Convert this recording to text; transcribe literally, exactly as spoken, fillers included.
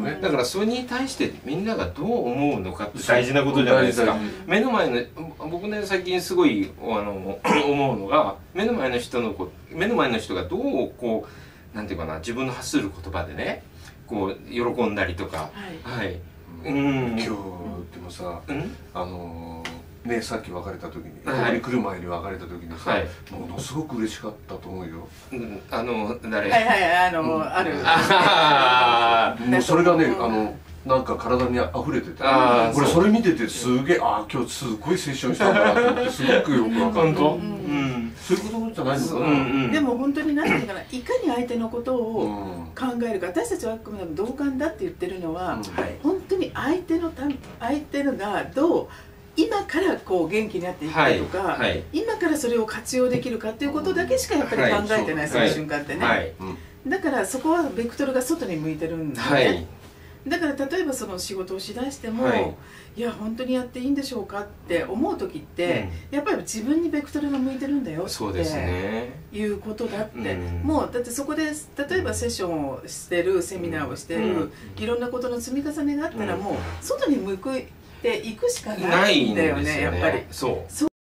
ね。 だからそれに対してみんながどう思うのかって大事なことじゃないですか。目の前の僕ね最近すごいあの思うのが目の前の人のこ目の前の人がどうこうなんていうかな自分の発する言葉でねこう喜んだりとか、はい、はい、 うん、今日でもさ、うん、あのーね、さっき別れた時に、ここに来る前に別れた時にさ、ものすごく嬉しかったと思うよ。 あの誰？ はいはい、あのある。 もうそれがね、あのなんか体に溢れてて、俺それ見ててすげえ、ああ今日すごいセッションしたんだなと思ってすごくよく分かった。そういうことじゃないのかな。 でも本当に何ていうかな、いかに相手のことを考えるか、私たちはあくまでも同感だって言ってるのは、本当に相手のた相手のがどう今からこう元気になっていくかとか、はいはい、今からそれを活用できるかっていうことだけしかやっぱり考えてない、その瞬間ってね、はい、だからそこはベクトルが外に向いてるんだよね、はい、だから例えばその仕事をしだしても、はい、いや本当にやっていいんでしょうかって思う時って、うん、やっぱり自分にベクトルが向いてるんだよっていうことだって、うん、もうだってそこで例えばセッションをしてるセミナーをしてる、うん、いろんなことの積み重ねがあったらもう外に向くていくしかないんだよね、やっぱり。そう